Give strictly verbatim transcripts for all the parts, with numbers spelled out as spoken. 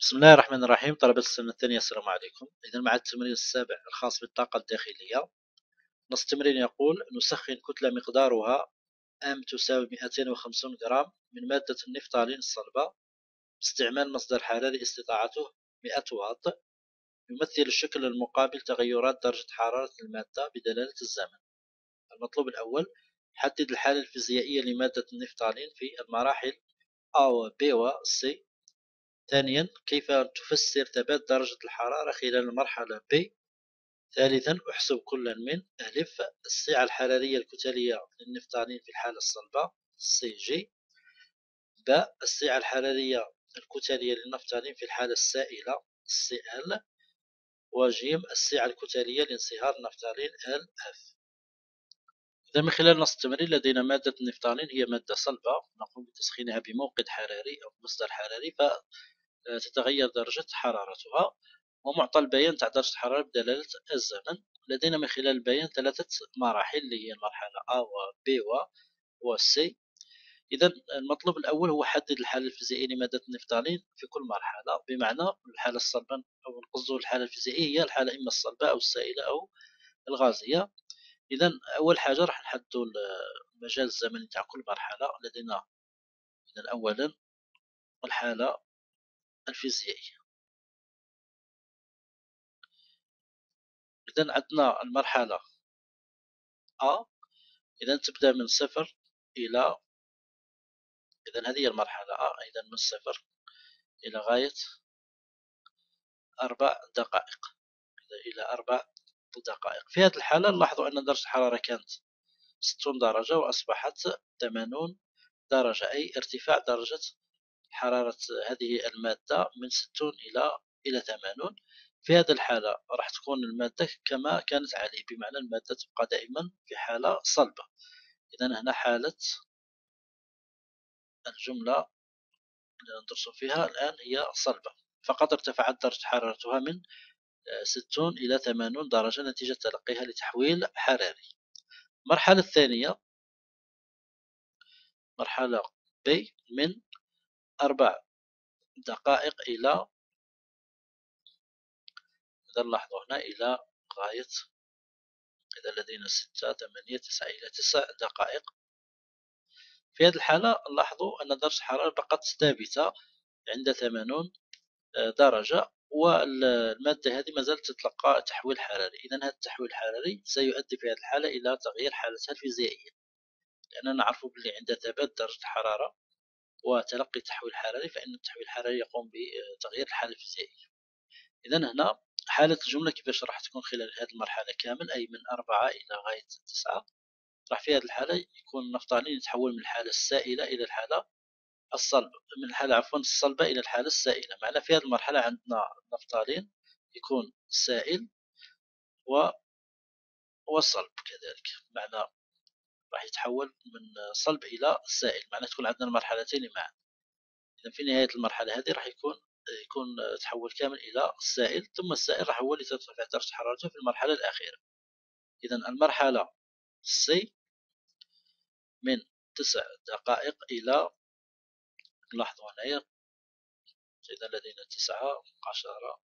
بسم الله الرحمن الرحيم. طلبة السنة الثانية السلام عليكم. إذا مع التمرين السابع الخاص بالطاقة الداخلية. نص التمرين يقول: نسخن كتلة مقدارها M تساوي مئتين وخمسين جرام من مادة النفتالين الصلبة باستعمال مصدر حراري استطاعته مئة واط، يمثل الشكل المقابل تغيرات درجة حرارة المادة بدلالة الزمن. المطلوب الأول: حدد الحالة الفيزيائية لمادة النفتالين في المراحل A و B و C. ثانيا: كيف تفسر ثبات درجة الحرارة خلال المرحلة B. ثالثا: احسب كلا من ألف السعة الحرارية الكتلية للنفتالين في الحالة الصلبة سي جي، باء السعة الحرارية الكتلية للنفتالين في الحالة السائلة سي ال، وجيم السعة الكتلية لانصهار النفتالين ال اف. إذا من خلال نص التمرين لدينا مادة النفتالين هي مادة صلبة، نقوم بتسخينها بموقد حراري أو مصدر حراري فتتغير درجة حرارتها، ومعطى البيان تاع درجة الحرارة بدلالة الزمن. لدينا من خلال البيان ثلاثة مراحل اللي هي المرحلة A و B و C. إذا المطلوب الأول هو حدد الحالة الفيزيائية لمادة النفتالين في كل مرحلة، بمعنى الحالة الصلبة أو نقصد الحالة الفيزيائية هي الحالة إما الصلبة أو السائلة أو الغازية. إذا أول حاجة راح نحددوا المجال الزمني تاع كل مرحلة. لدينا إذا أولا الحالة الفيزيائية. إذا عندنا المرحلة A، إذا تبدأ من صفر إلى، إذا هذه المرحلة A، إذا من صفر إلى غاية أربع دقائق، إلى أربع دقائق. في هذه الحالة نلاحظوا أن درجة الحرارة كانت ستون درجة وأصبحت ثمانون درجة، أي ارتفاع درجة حرارة هذه المادة من ستون إلى إلى ثمانون. في هذه الحالة راح تكون المادة كما كانت عليه، بمعنى المادة تبقى دائما في حالة صلبة. إذا هنا حالة الجملة اللي ندرس فيها الآن هي صلبة، فقد ارتفعت درجة حرارتها من ستون إلى ثمانون درجة نتيجة تلقيها لتحويل حراري. المرحلة الثانية مرحلة B، من أربع دقائق إلى، إذا نلاحظوا هنا إلى غاية، إذا لدينا ستة ثمانية تسعة إلى تسع دقائق. في هذه الحالة نلاحظوا أن درجة الحرارة بقت ثابتة عند ثمانون درجة، والمادة هذه ما زالت تتلقى تحويل حراري. إذا هذا التحويل الحراري سيؤدي في هذه الحالة إلى تغيير حالتها الفيزيائية، لأننا نعرف بلي عند ثبات درجة الحرارة وتلقي تحويل حراري فإن التحويل الحراري يقوم بتغيير الحالة الفيزيائية. إذا هنا حالة الجملة كيفاش راح تكون خلال هذه المرحلة كامل، أي من أربعة إلى غاية تسعة. راح في هذه الحالة يكون النفتالين يتحول من الحالة السائلة إلى الحالة الصلبة، من الحالة عفوا الصلبة إلى الحالة السائلة. معنا في هذه المرحلة عندنا النفتالين يكون سائل و والصلب كذلك، معنى راح يتحول من صلب إلى سائل، معنى تكون عندنا المرحلتين معا. إذا في نهاية المرحلة هذه راح يكون يكون تحول كامل إلى السائل، ثم السائل راح هو اللي ترتفع درجة حرارته في المرحلة الأخيرة. إذا المرحلة C من تسع دقائق إلى، لاحظوا هنايا إذا لدينا تسعة عشرة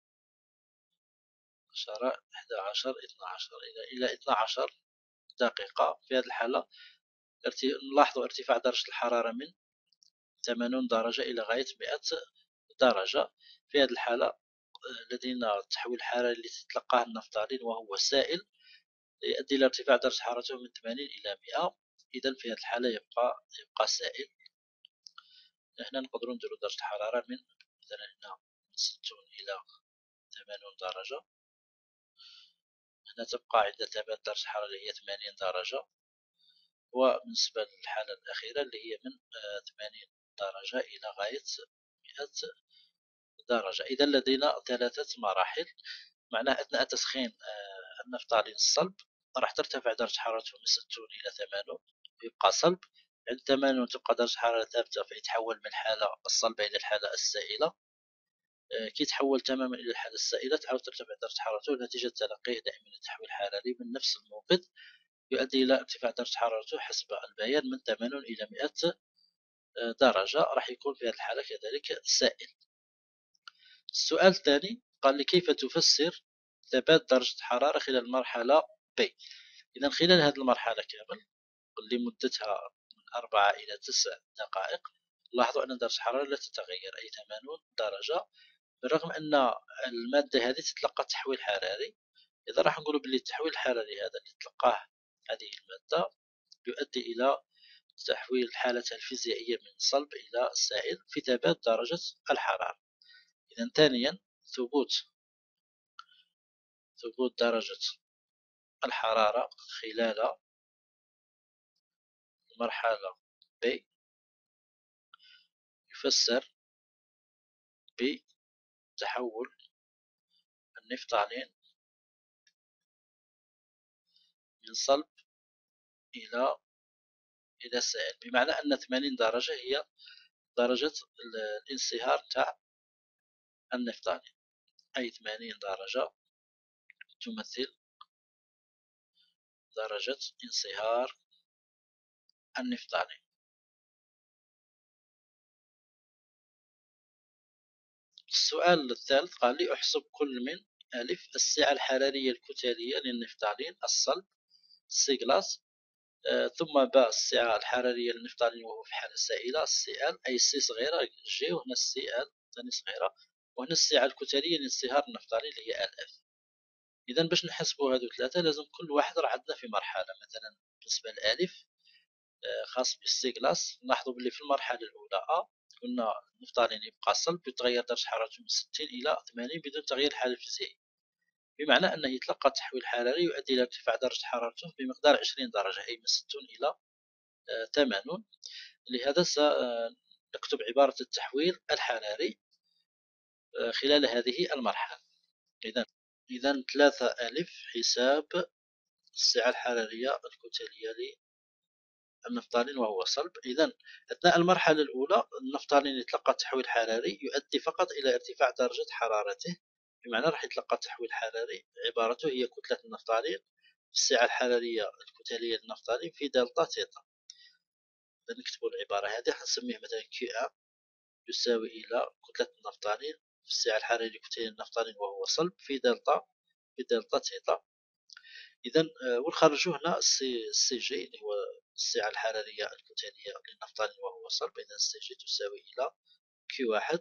عشرة إحدى عشر اثنا عشر إلى إلى اثنا عشر دقيقة. في هذه الحالة نلاحظوا ارتفاع درجة الحرارة من ثمانون درجة إلى غاية مئة درجة. في هذه الحالة لدينا التحويل الحراري اللي تتلقاه النفتالين وهو سائل يؤدي إلى ارتفاع درجة حرارته من ثمانين إلى مئة. إذا في هذه الحالة يبقى يبقى سائل. هنا نقدروا نديروا درجة الحرارة من مثلا هنا من ستون إلى ثمانون درجة. هنا تبقى عند ثبات درجة الحرارة اللي هي ثمانين درجة، وبالنسبة للحالة الأخيرة اللي هي من ثمانين درجة إلى غاية مئة درجة. إذا لدينا ثلاثة مراحل، معناه أثناء تسخين النفتالين الصلب راح ترتفع درجة حرارته من ستون إلى ثمانون ويبقى صلب. عند ثمانون تبقى درجة حرارة ثابتة فيتحول من الحالة الصلبة إلى الحالة السائلة. كي يتحول تماما إلى الحالة السائلة تعاود ترتفع درجة حرارته نتيجة تلقيه دائما لتحويل حراري من نفس الموقد، يؤدي إلى ارتفاع درجة حرارته حسب البيان من ثمانون إلى مئة درجة. راح يكون في هذه الحالة كذلك سائل. السؤال الثاني قال لي كيف تفسر ثبات درجة الحرارة خلال المرحلة B. إذا خلال هذه المرحلة كامل اللي مدتها من أربعة إلى تسع دقائق، لاحظوا أن درجة الحرارة لا تتغير، أي ثمانون درجة، بالرغم أن المادة هذه تتلقى تحويل حراري. إذا راح نقول باللي التحويل الحراري هذا اللي تلقاه هذه المادة يؤدي إلى تحويل حالتها الفيزيائية من صلب إلى سائل في ثبات درجة الحرارة. إذا ثانيا ثبوت ثبوت درجة الحرارة خلال المرحلة B يفسر بتحول النفطالين من صلب إلى إلى سائل، بمعنى أن ثمانين درجة هي درجة الانصهار تاع النفطالين، أي ثمانين درجة تمثل درجة انصهار النفطالين. السؤال الثالث قال لي احسب كل من ألف السعة الحرارية الكتلية للنفطالين الصلب سي كلاس، آه ثم باء السعة الحرارية للنفطالين وهو في حالة سائلة سي ال، أي سي صغيرة جي، وهنا السي ال ثاني صغيرة، وهنا السعة الكتلية لانصهار النفطالين اللي هي ال اف. إذا باش نحسبوا هذو ثلاثة لازم كل واحد راه عندنا في مرحلة. مثلا بالنسبة لألف خاص بالسي كلاس، نلاحظوا باللي في المرحلة الأولى أ قلنا النفطالين يبقى صلب يتغير درجة حرارته من ستين إلى ثمانين بدون تغيير الحالة الفيزيائية، بمعنى أنه يتلقى تحويل حراري يؤدي إلى ارتفاع درجة حرارته بمقدار عشرين درجة، أي من ستين إلى ثمانين. لهذا سنكتب عبارة التحويل الحراري خلال هذه المرحلة. إذا إذا ثلاثة ألف حساب السعة الحرارية الكتلية للنفطالين وهو صلب. إذا أثناء المرحلة الأولى النفطالين يتلقى تحويل حراري يؤدي فقط إلى ارتفاع درجة حرارته، بمعنى راح يتلقى تحويل حراري عبارته هي كتلة النفطالين في السعة الحرارية الكتلية للنفطالين في دلتا تيتا. إذا نكتبوا العبارة هذه حنسميه مثلا كيو أ يساوي إلى كتلة النفطالين في السعة الحرارية الكتلية للنفطالين وهو صلب في دلتا في دلتا تيتا. إذا ونخرجوا هنا السي السي جي اللي هو السعة الحرارية الكتلية للنفطالين وهو صلب. إذا السي جي تساوي إلى كيو واحد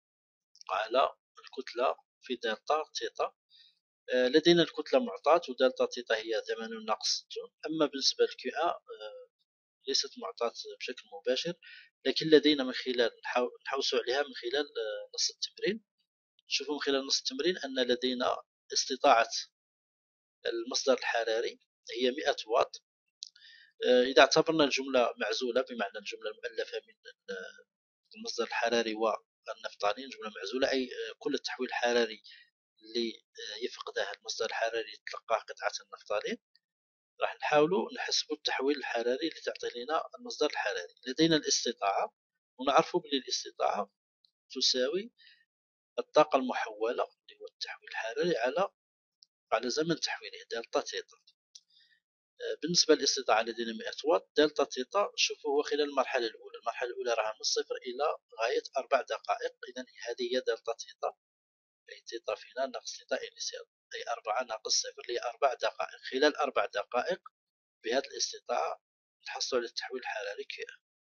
على الكتلة في دلتا تيتا. لدينا الكتلة معطاة ودلتا تيتا هي ثمانين ناقص ستون. أما بالنسبة لكيو أ ليست معطاة بشكل مباشر، لكن لدينا من خلال نحوسوا عليها من خلال نص التمرين. نشوفوا من خلال نص التمرين أن لدينا استطاعة المصدر الحراري هي مئة واط. إذا اعتبرنا الجملة معزولة، بمعنى الجملة المؤلفة من المصدر الحراري والنفطالين جملة معزولة، أي كل التحويل الحراري اللي يفقده المصدر الحراري يتلقاه قطعة النفطالين، راح نحاولوا نحسبوا التحويل الحراري اللي تعطي لنا المصدر الحراري. لدينا الاستطاعة ونعرفوا بلي الاستطاعة تساوي الطاقة المحولة اللي هو التحويل الحراري على على زمن تحويله دلتا تيتا. بالنسبة للاستطاعة لدينا مئة واط، دلتا تيتا شوفوا هو خلال المرحلة الأولى، المرحلة الأولى راها من صفر إلى غاية أربع دقائق. إذا هذه هي دلتا تيتا، أي تيتا فينال ناقص تيتا إنيسيال، أي أربعة ناقص صفر اللي هي أربع دقائق. خلال أربع دقائق بهذه الاستطاعة نحصل على التحويل الحراري كيو.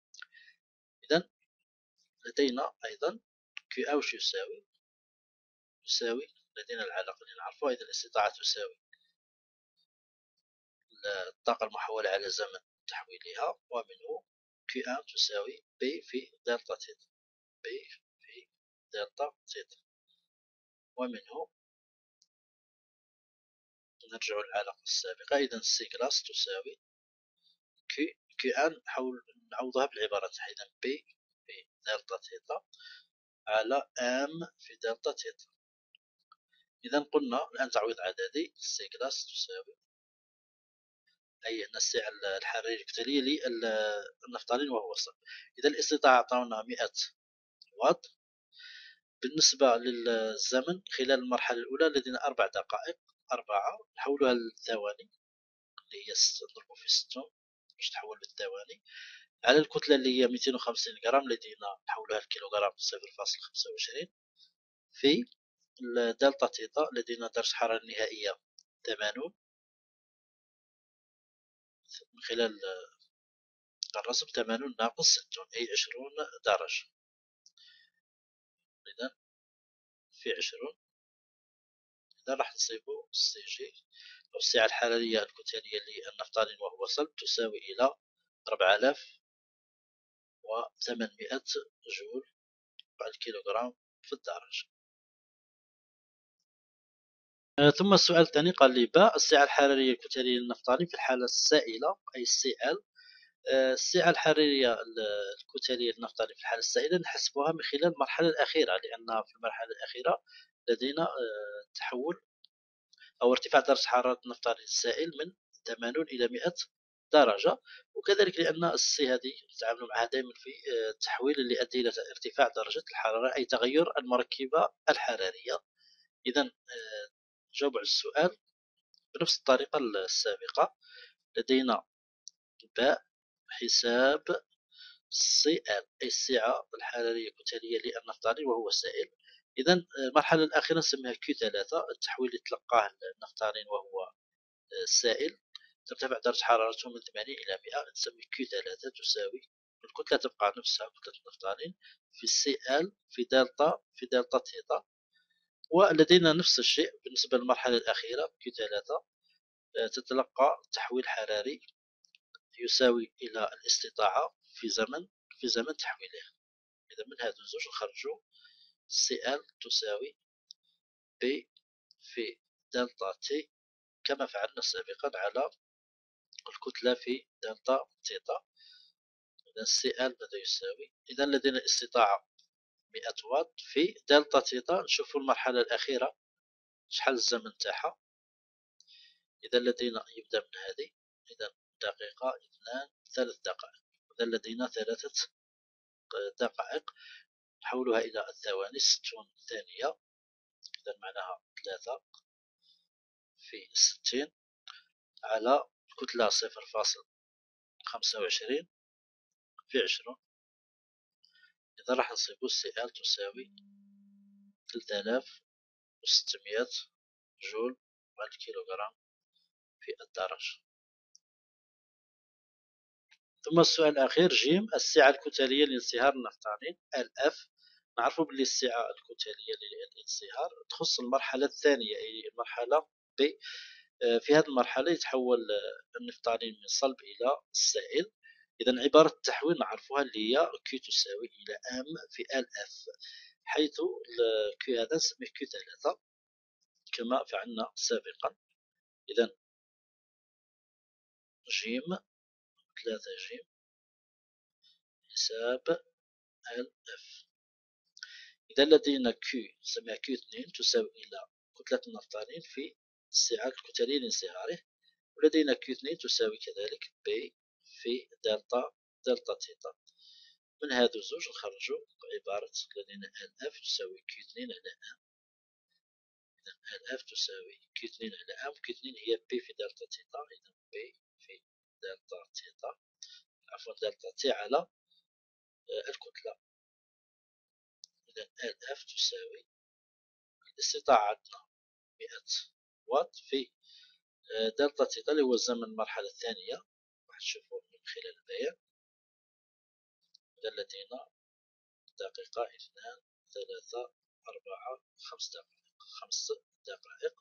إذا لدينا أيضا كيو أ وش يساوي؟ يساوي لدينا العلاقة اللي نعرفوها. إذا الاستطاعة تساوي الطاقة المحولة على زمن تحويلها، ومنه كيو أ تساوي بي في دلتا تيتا، بي في دلتا تيتا، ومنه نرجع للعلاقة السابقة. إذا سي كلاس تساوي كي كي أن نحاول نعوضها بالعبارة تاعها. إذا بي في دلتا تيتا على ام في دلتا تيتا. إذا قلنا الآن تعويض عددي، سي كلاس تساوي أي هنا السعة الحرارية الكتلية للنفطالين وهو صلب. إذا الاستطاعة عطاونا مئة واط. بالنسبة للزمن خلال المرحلة الأولى لدينا أربع دقائق، أربعة نحولها للثواني اللي هي نضربو في ستون باش تحول للثواني، على الكتلة اللي هي مئتين وخمسين غرام لدينا نحولها لكيلوغرام صفر فاصلة خمسة وعشرين. في دلتا تيتا لدينا درجة حرارة نهائية ثمانون من خلال الرسم ثمانون ناقص ستون أي عشرون درجة. إذا في عشرون إذا راح نصيبو سي جي أو السعة الحرارية الكتلية للنفطالين وهو صلب تساوي إلى أربعة آلاف وثمانمائة جول على الكيلوغرام في الدرجة. ثم السؤال الثاني قال لي باء السعة الحرارية الكتلية للنفطالين في الحالة السائلة أي السي ال. السعة الحرارية الكتلية للنفطالين في الحالة السائلة نحسبها من خلال المرحلة الأخيرة، لأن في المرحلة الأخيرة لدينا تحول أو ارتفاع درجة حرارة النفطالين السائل من ثمانون إلى مئة درجة، وكذلك لأن السي هذه نتعامل معها دائما في التحويل اللي يؤدي إلى ارتفاع درجة الحرارة أي تغير المركبة الحرارية. إذا نجاوب على السؤال بنفس الطريقة السابقة. لدينا باء حساب سي ال أي السعة الحرارية الكتلية للنفطالين وهو سائل. إذا المرحلة الأخيرة نسميها كيو ثلاثة، التحويل اللي تلقاه النفطالين وهو سائل ترتفع درجة حرارته من ثمانين إلى مئة، نسمي كيو ثلاثة تساوي الكتلة تبقى نفسها كتلة النفطالين في سي ال في دلتا في دلتا تيتا. ولدينا نفس الشيء بالنسبة للمرحلة الأخيرة كيو ثلاثة تتلقى تحويل حراري يساوي إلى الاستطاعة في زمن في زمن تحويله. إذا من هذا الزوج نخرجوا سي ال تساوي بي في دلتا تي كما فعلنا سابقا على الكتلة في دلتا تيتا. إذا سي ال ماذا يساوي؟ إذا لدينا استطاعة مئة واط في دلتا تيتا. نشوفوا المرحلة الأخيرة شحال الزمن تاعها. إذا لدينا يبدأ من هذه، إذا دقيقة اثنان ثلاث دقائق. إذا لدينا ثلاثة دقائق نحولها إلى الثواني ستون ثانية. إذا معناها ثلاثة في ستين على الكتلة صفر فاصل خمسة وعشرين في عشرون. إذا راح نصيبو سي ال تساوي ثلاثة آلاف وستمائة جول على الكيلوغرام في الدرجة. ثم السؤال الأخير جيم السعة الكتلية لانصهار النفطالين ال اف. نعرفوا باللي السعة الكتلية للانصهار تخص المرحلة الثانية أي المرحلة ب. في هذه المرحلة يتحول النفطالين من صلب إلى سائل. إذا عبارة التحويل نعرفوها اللي هي كيو تساوي إلى ام في ال اف، حيث كيو هذا نسميه كيو ثلاثة كما فعلنا سابقا. إذا جيم ثلاثة جيم حساب ال اف. إذا لدينا كيو نسميها كيو اثنين تساوي إلى كتلة النفطالين في السعة الكتلية لانصهاره، ولدينا كيو اثنين تساوي كذلك بي في دلتا دلتا تيتا. من هذو الزوج نخرجوا عبارة لدينا ال اف تساوي كيو اثنين على ام. إذا ال اف تساوي كيو اثنين على ام، كيو اثنين هي بي في دلتا تيتا. إذا بي في دلتا تيتا عفوا دلتا تي على الكتلة. إذا ال اف تساوي الاستطاعة عندنا مئة واط في دلتا تيتا اللي هو الزمن المرحلة الثانية. راح تشوفوا من خلال البيان. إذا لدينا دقيقة اثنان ثلاثة أربعة خمس دقائق خمس دقائق.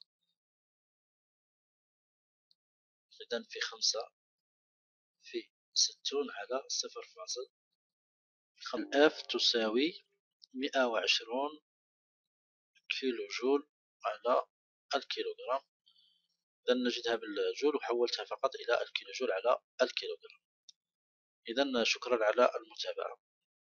إذا في خمسة في ستون على صفر فاصل اف تساوي مئة وعشرون كيلو جول على الكيلوغرام. إذا نجدها بالجول وحولتها فقط إلى الكيلو جول على الكيلوغرام. إذا شكرا على المتابعة.